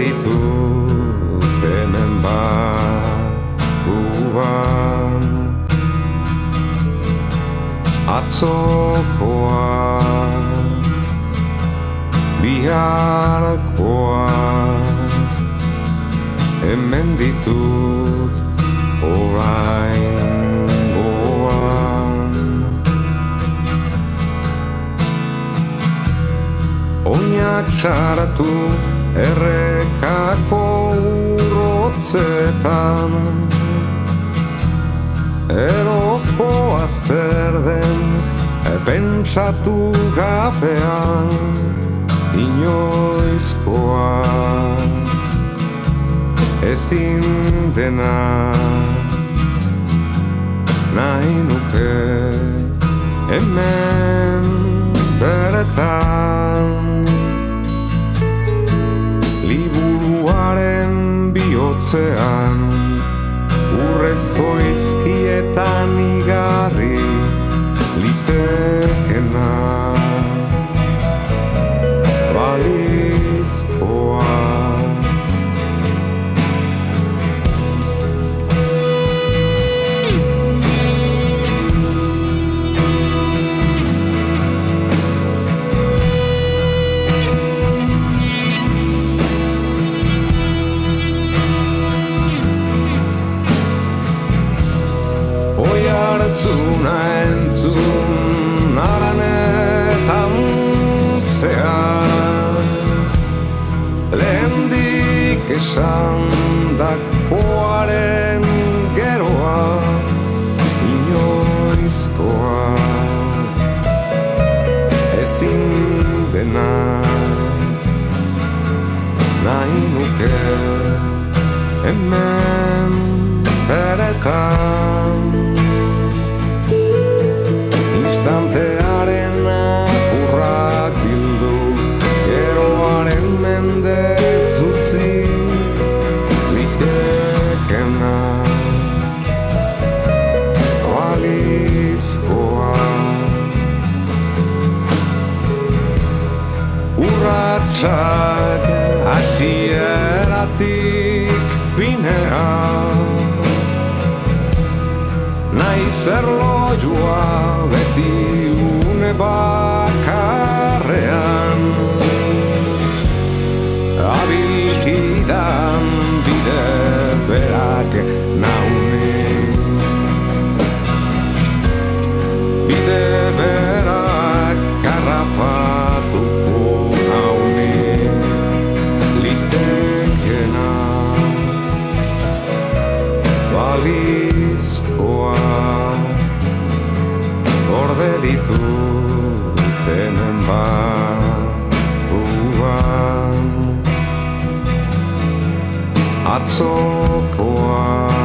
ditut hemen barruan. Atzokoa, biharkoa, hemen ditut oraingoan. Oinak sartu errekako urrotzetan, erokoa zer den pentsatu gabean, inoizkoa ezin dena nahi nuke hemen bertan. Liburuaren bihotzean urrezko izkietan igarri litekena balizkoa. Oihartzuna entzun haranetan zehar, lehendik esan dakoaren geroa inoizkoa ezin dena nahi nuke hemen beretan. Instantearen apurrak bildu, geroaren mendez utzi litekena balizkoa. Urratsak hasieratik finean, nahi zer loioa beti une bakarrean, abilkidan bide berak nauni, bide berak karrapatuko nauni litekena balizkoa. Gorde ditut hemen barruan, atzokoa